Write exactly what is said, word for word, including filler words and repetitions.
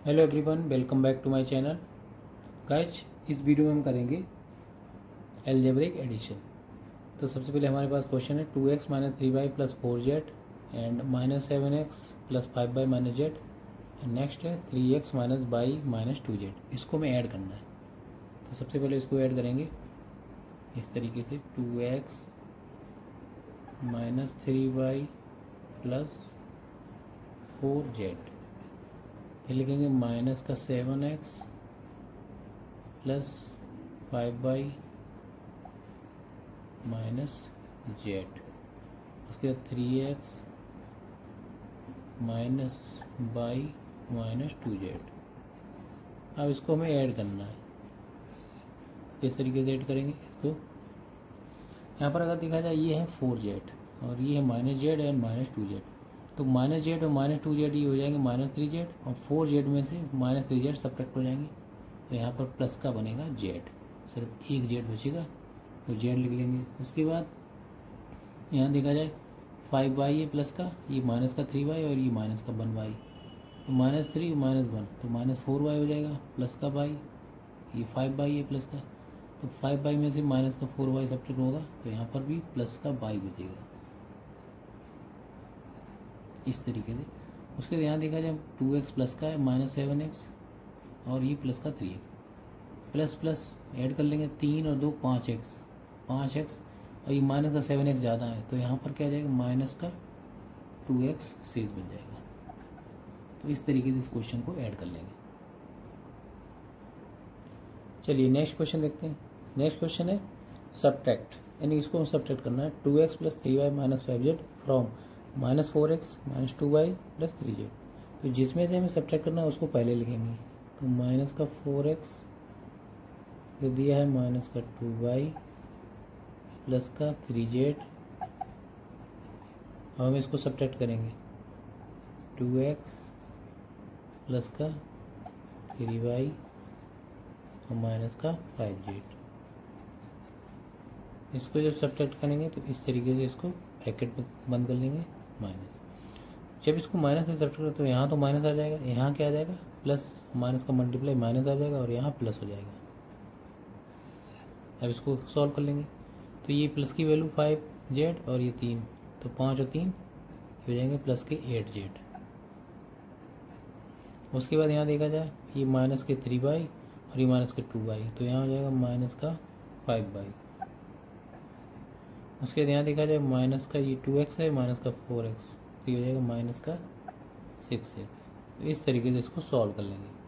Hello everyone, welcome back to my channel. Guys, इस video में हम करेंगे अलजेब्रिक एडिशन। तो सबसे पहले हमारे पास क्वेश्चन है two X minus three Y plus four Z and minus seven X plus five Y minus Z and next है three X minus Y minus two Z. इसको हमें ऐड करना है। तो सबसे पहले इसको ऐड करेंगे इस तरीके से, two X minus three Y plus four Z. फिर लिखेंगे माइनस का seven X plus five Y minus Z. उसके बाद three X minus Y minus two Z. अब इसको हमें ऐड करना है। किस तरीके से ऐड करेंगे इसको? यहाँ पर अगर देखा जाए ये है फोर जेड और ये है minus Z and minus two Z. तो माइनस जेड और माइनस टू जेड ये हो जाएंगे माइनस थ्री जेड और फोर जेड में से माइनस थ्री जेड सब्ट्रैक्ट हो जाएंगे। तो यहाँ पर प्लस का बनेगा जेड, सिर्फ एक जेड बचेगा तो जेड लिख लेंगे। उसके बाद यहाँ देखा जाए फाइव वाई है प्लस का, ये माइनस का थ्री वाई और ये माइनस का वन वाई। तो माइनस थ्री माइनस वन तो माइनस फोर वाई हो जाएगा, प्लस का वाई, ये फाइव वाई है प्लस का। तो फाइव वाई में से माइनस का फोर वाई सब्ट्रैक्ट होगा तो यहाँ पर भी प्लस का वाई बचेगा इस तरीके से। उसके बाद यहाँ देखा जाए टू एक्स प्लस का है माइनस सेवन एक्स और ये प्लस का three X. Plus plus add कर लेंगे, तीन और दो पाँच एक्स, पाँच एक्स और ये माइनस का सेवन एक्स ज़्यादा है तो यहाँ पर क्या आ जाएगा, माइनस का टू एक्स शेष बन जाएगा। तो इस तरीके से इस क्वेश्चन को ऐड कर लेंगे। चलिए नेक्स्ट क्वेश्चन देखते हैं। नेक्स्ट क्वेश्चन है सब्ट्रैक्ट, यानी इसको हम सब्ट्रैक्ट करना है। Two X plus three Y minus five Z from minus four X minus two Y plus three Z. तो जिसमें से हमें सब्ट्रैक्ट करना है उसको पहले लिखेंगे। तो माइनस का फोर एक्स फिर दिया है माइनस का टू वाई प्लस का थ्री जेड। अब हम इसको सब्ट्रैक्ट करेंगे, टू एक्स प्लस का थ्री वाई और माइनस का फाइव जेड। इसको जब सब्ट्रैक्ट करेंगे तो इस तरीके से इसको ब्रैकेट में बंद कर लेंगे माइनस। जब इसको माइनस से सब्ट्रैक्ट करें तो यहाँ तो माइनस आ जाएगा, यहाँ क्या आ जाएगा प्लस, माइनस का मल्टीप्लाई माइनस आ जाएगा और यहाँ प्लस हो जाएगा। अब इसको सॉल्व कर लेंगे तो ये प्लस की वैल्यू फाइव जेड और ये तीन, तो पाँच और तीन हो जाएंगे प्लस के एट जेड। उसके बाद यहाँ देखा जाए ये माइनस के थ्री वाई और ये माइनस के टू वाई, तो यहाँ हो जाएगा माइनस का फाइव वाई। उसके बाद यहाँ देखा जाए माइनस का ये टू एक्स है माइनस का फोर एक्स, तो ये हो जाएगा माइनस का सिक्स एक्स। तो इस तरीके से इसको सॉल्व कर लेंगे।